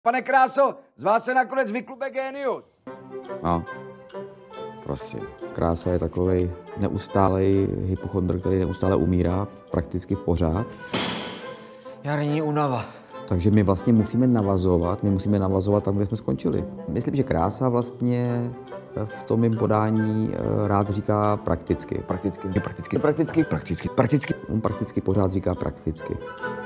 Pane Kráso, z vás se nakonec vyklube génius. No, prosím. Krása je takovej neustálej hypochondr, který neustále umírá, prakticky pořád. Jarní únava. Takže my vlastně musíme navazovat tam, kde jsme skončili. Myslím, že Krása vlastně v tom mým podání rád říká prakticky. On prakticky pořád říká prakticky.